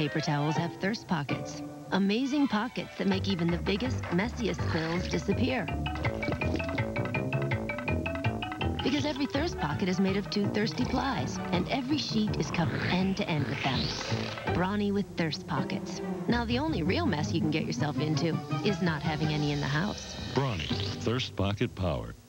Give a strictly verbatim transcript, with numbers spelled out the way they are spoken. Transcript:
paper towels have thirst pockets. Amazing pockets that make even the biggest, messiest spills disappear. Because every thirst pocket is made of two thirsty plies, and every sheet is covered end to end with them. Brawny with thirst pockets. Now, the only real mess you can get yourself into is not having any in the house. Brawny, thirst pocket power.